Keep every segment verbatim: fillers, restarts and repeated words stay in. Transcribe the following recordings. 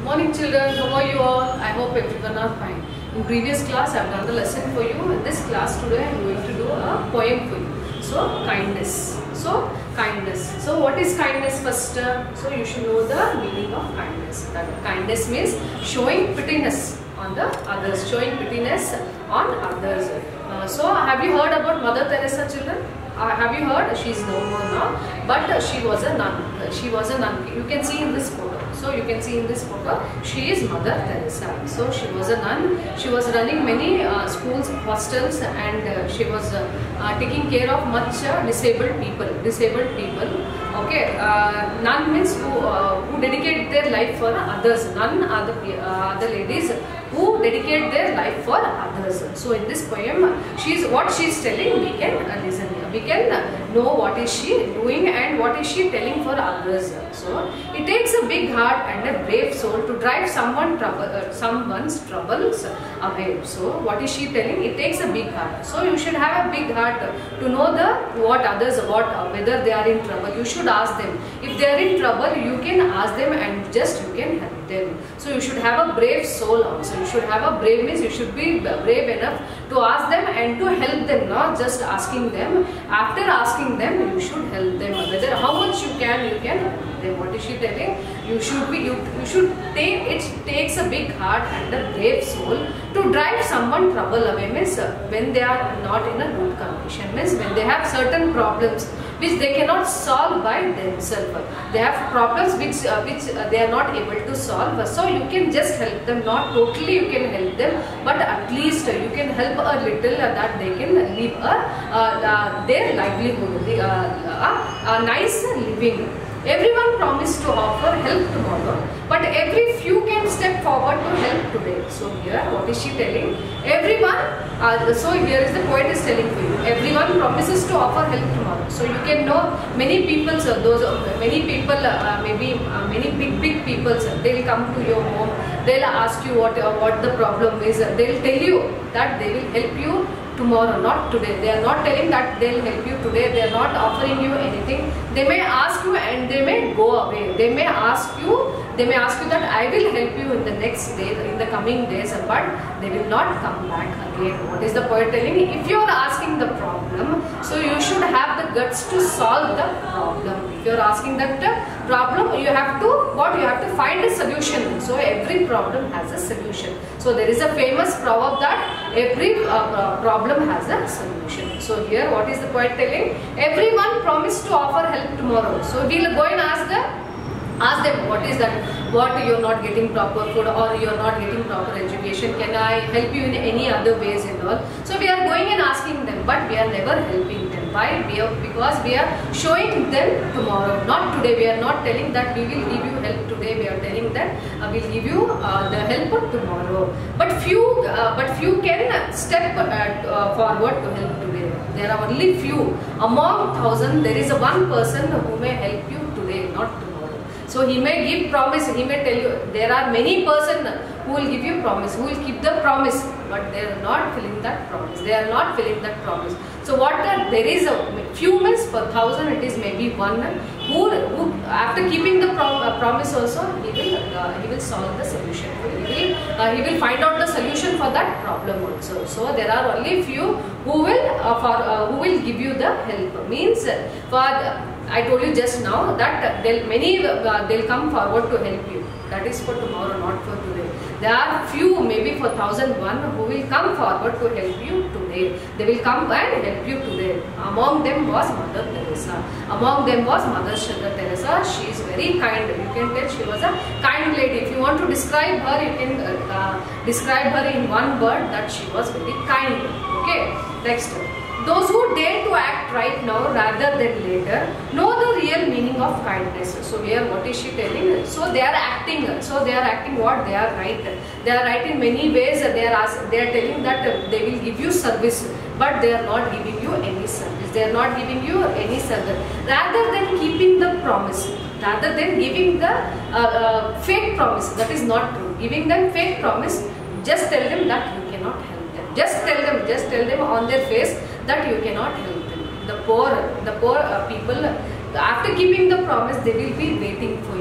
Good morning children, how are you all? I hope everyone are fine. In previous class I have done the lesson for you. In this class today I am going to do a poem for you. So kindness. So kindness. So what is kindness first? So you should know the meaning of kindness. That kindness means showing pityness on the others. Showing pityness on others. Uh, so have you heard about Mother Teresa, children? Uh, have you heard? She is no more now, but uh, she was a nun. Uh, she was a nun. You can see in this photo. So you can see in this photo, she is Mother Teresa. So she was a nun. She was running many uh, schools, hostels, and uh, she was uh, uh, taking care of much uh, disabled people. Disabled people. Okay. Uh, nun means who uh, who dedicate their life for others. Nun are the uh, the ladies who dedicate their life for others. So in this poem, she is what she is telling. We can uh, listen. We can know what is she doing and what is she telling for others. So it takes a big heart and a brave soul to drive someone trouble, uh, someone's troubles away. So what is she telling? It takes a big heart. So you should have a big heart to know the what others what uh, whether they are in trouble. You should ask them. If they are in trouble, you can ask them and just you can help them. So you should have a brave soul also. You should have a brave means you should be brave enough to ask them and to help them, not just asking them. After asking them, you should help them. Whether how much you can, you can help them. What is she telling? You should be. You, you should take. It takes a big heart and a brave soul to drive someone trouble away. Means uh, when they are not in a good condition. Means when they have certain problems which they cannot solve by themselves. They have problems which uh, which uh, they are not able to solve. So you can just help them. Not totally you can help them, but at least uh, you can help a little uh, that they can live a uh, uh, their livelihood, the, uh, uh, a nice living. Everyone promised to offer help tomorrow, but every few can step forward to help today. So here, what is she telling? Everyone, uh, so here is the poet is telling for you. Everyone promises to offer help tomorrow. So you can know many people, so those uh, many people, uh, maybe uh, many big big people, so they will come to your home. They'll ask you what uh, what the problem is. They'll tell you that they will help you tomorrow, not today. They are not telling that they'll help you today. They are not offering you anything. They may ask you and they may go away. They may ask you, they may ask you that I will help you in the next day, in the coming days, but they will not come back again. What is the poet telling? If you are asking the problem, so you should have the guts to solve the problem. If you are asking that problem, you have to, what you have to find a solution. So every problem has a solution. So there is a famous proverb that every uh, problem has a solution. So here what is the poet telling? Everyone promised to offer help tomorrow. So we will go and ask the Ask them what is that, what you are not getting proper food or you are not getting proper education, can I help you in any other ways and all. So we are going and asking them, but we are never helping them. Why? We are, because we are showing them tomorrow, not today. We are not telling that we will give you help today. We are telling that uh, we will give you uh, the help tomorrow. But few, uh, but few can step uh, uh, forward to help today. There are only few. Among thousand, there is a one person who may help you today, not tomorrow. So he may give promise, he may tell you, there are many persons who will give you promise, who will keep the promise, but they are not filling that promise. They are not filling that promise. So what that, there is a few means per thousand, it is maybe one who, who after keeping the prom, uh, promise also, he will uh, he will solve the solution. He will uh, he will find out the solution for that problem also. So there are only few who will uh, for uh, who will give you the help. Means for the, I told you just now that they'll, many uh, they'll come forward to help you. That is for tomorrow, not for today. There are few, maybe for thousand one, who will come forward to help you today. They will come and help you today. Among them was Mother Teresa. Among them was Mother Teresa. She is very kind. You can tell she was a kind lady. If you want to describe her, you can uh, uh, describe her in one word that she was very kind. Okay. Next. Those who dare to act right now rather than later know the real meaning of kindness. So here what is she telling? So they are acting. So they are acting what? They are right. They are right in many ways. They are ask, they are telling that they will give you service, but they are not giving you any service. They are not giving you any service. Rather than keeping the promise, rather than giving the uh, uh, fake promise, that is not true. Giving them fake promise, just tell them that you cannot help them. Just tell them, just tell them on their face that you cannot help them. The poor, the poor uh, people, after keeping the promise, they will be waiting for you.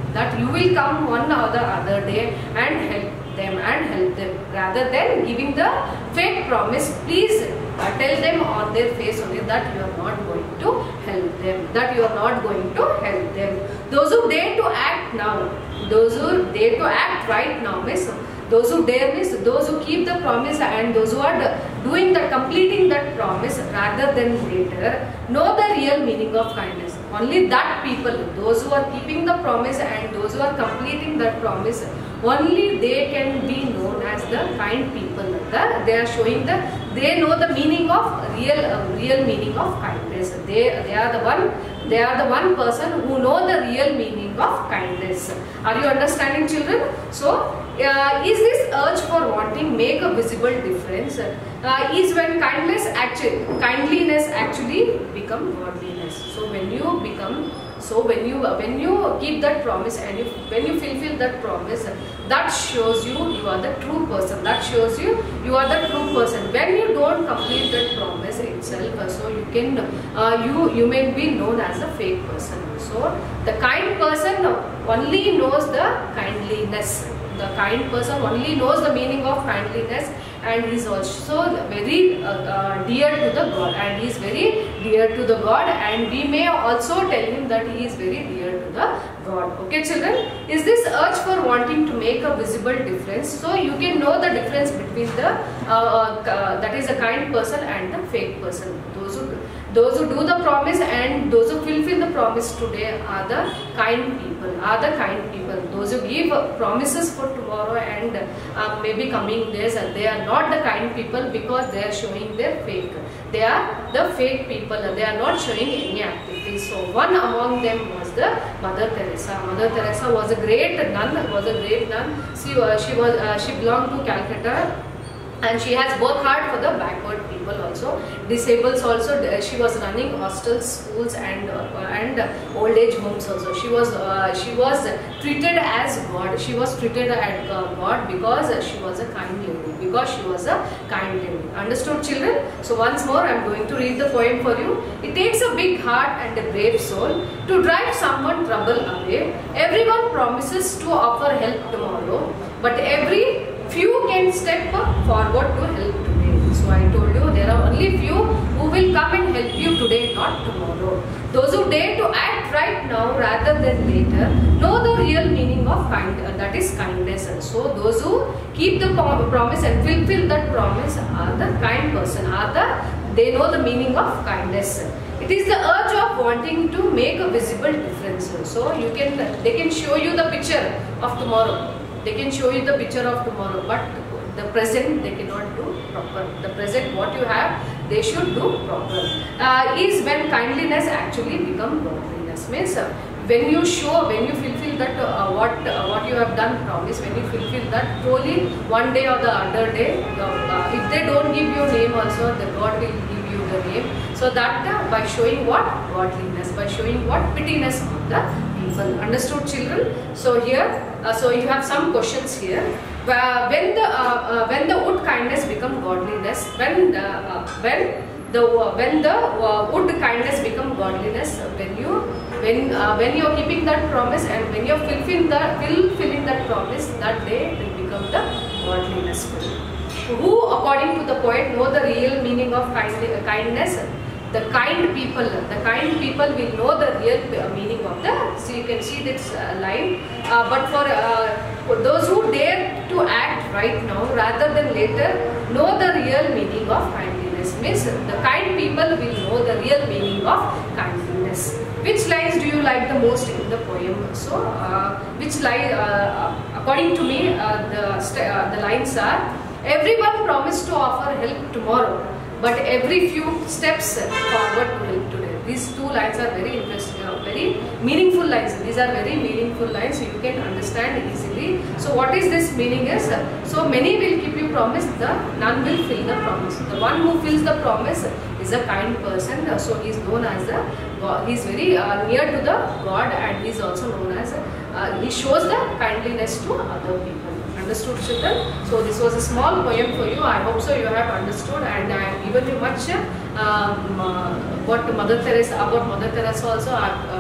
that you will come one or the other day and help them and help them, rather than giving the fake promise. Please uh, tell them on their face only that you are not going to help them, that you are not going to help them. Those who dare to act now, those who dare to act right now means, those who dare means those who keep the promise, and those who are doing the completing that promise rather than later, know the real meaning of kindness. Only that people, those who are keeping the promise and those who are completing that promise, only they can be known as the kind people. The, they are showing the, they know the meaning of real, uh, real meaning of kindness. They, they are the one, they are the one person who know the real meaning of kindness. Are you understanding, children? So, uh, is this urge for wanting make a visible difference? Uh, is when kindness actually, kindliness actually become godliness. So when you become, so when you when you keep that promise and you, when you fulfill that promise, that shows you you are the true person. That shows you you are the true person. When you don't complete that promise itself, so you can uh, you you may be known as a fake person. So the kind person only knows the kindliness. The kind person only knows the meaning of kindliness, and he is also very uh, uh, dear to the God, and he is very dear to the God, and we may also tell him that he is very dear to the God. Okay, children, is this urge for wanting to make a visible difference? So you can know the difference between the uh, uh, that is a kind person and the fake person. Those who those who do the promise and those who fulfill the promise today are the kind people, are the kind people. Those who give promises for tomorrow and uh, maybe coming days, and they are not the kind people because they are showing their fake. They are the fake people, they are not showing any activities. So one among them was the Mother Teresa. Mother Teresa was a great nun, was a great nun. She, uh, she, was, uh, she belonged to Calcutta, and she has worked hard for the backward people also, disabled also. She was running hostels, schools, and uh, and old age homes also. She was uh, she was treated as God. She was treated as uh, God because she was a kind lady. Because she was a kind lady. Understood, children? So once more, I am going to read the poem for you. It takes a big heart and a brave soul to drive someone trouble away. Everyone promises to offer help tomorrow, but every few can step forward to help today. So I told you there are only few who will come and help you today, not tomorrow. Those who dare to act right now rather than later know the real meaning of kind, uh, that is kindness. So those who keep the promise and fulfill that promise are the kind person, are the, they know the meaning of kindness. It is the urge of wanting to make a visible difference. So you can, they can show you the picture of tomorrow. They can show you the picture of tomorrow, but the present they cannot do proper. The present what you have, they should do proper. Uh, is when kindliness actually become godliness. Means uh, when you show, when you fulfill that uh, what uh, what you have done promise, when you fulfill that, truly one day or the other day, uh, if they don't give you name also, the God will give you the name. So that uh, by showing what? Godliness, by showing what? Pittiness on the people. Understood, children? So here, uh, so you have some questions here. Uh, when the uh, uh, when the wood kindness become godliness, when the uh, when the uh, when the uh, wood kindness become godliness, uh, when you when uh, when you are keeping that promise and when you are fulfilling the fulfilling that promise, that day will become the godliness for you. Who, according to the poet, know the real meaning of kind, uh, kindness? The kind people, the kind people will know the real uh, meaning of the, so you can see this uh, line, uh, but for, uh, for those who dare to act right now rather than later, know the real meaning of kindliness. Means the kind people will know the real meaning of kindliness. Which lines do you like the most in the poem? So, uh, which line, uh, according to me, uh, the, uh, the lines are, everyone promised to offer help tomorrow, but every few steps forward to help today. These two lines are very interesting, uh, very meaningful lines. These are very meaningful lines, so you can understand easily. So what is this meaning is, so many will keep you promise, the none will fill the promise. The one who fills the promise is a kind person, uh, so he is known as the God. He is very uh, near to the God, and he is also known as, uh, he shows the kindliness to other people. Understood, children? So this was a small poem for you. I hope so you have understood, and I have given you much um, uh, what Mother Teresa, about Mother Teresa also I have uh, told you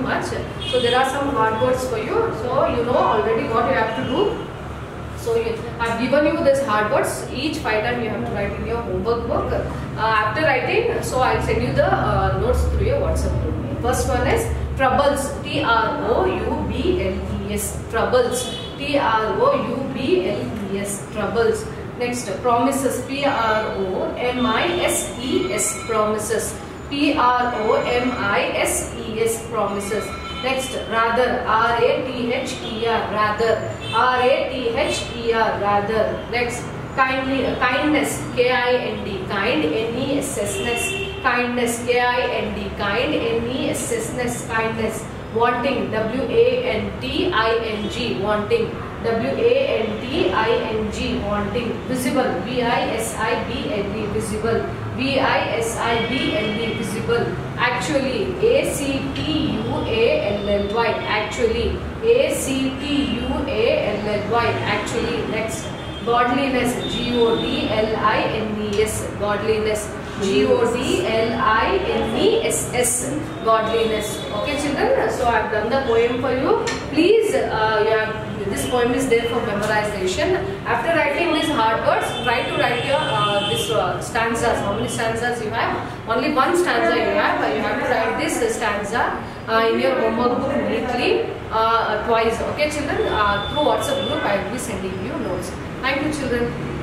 much. So there are some hard words for you. So you know already what you have to do. So you, I've given you this hard words. Each five times you have to write in your homework book. Uh, after writing, so I'll send you the uh, notes through your WhatsApp group. First one is troubles. T R O U B L E S. Troubles. T R O U B L E S. Troubles. Next, promises. P R O M I S E S. Promises. P R O M I S E S. Promises. Next, rather. R A T H E R. Rather. R A T H E R. Rather. Next, kindly. Kindness. K I N D. Kind. N E S S. Kindness. K I N D. Kind. N E S S. Kindness. Wanting. W A N T I N G. Wanting. W A N T I N G. Wanting. Visible. V I S I B L E. Visible. V I S I B L E. Visible. Actually. A C T U A L L Y. Actually. A C T U A L L Y. Actually. Next. Godliness. G O D L I N E S. Godliness. G O D L I N E S S. Godliness. Okay, children. So I have done the poem for you. Please, uh, you have, this poem is there for memorization. After writing these hard words, try to write your uh, this uh, stanzas. How many stanzas you have? Only one stanza you have. You have to write this stanza uh, in your homework book neatly uh, twice. Okay, children. Uh, through WhatsApp group, I will be sending you notes. Thank you, children.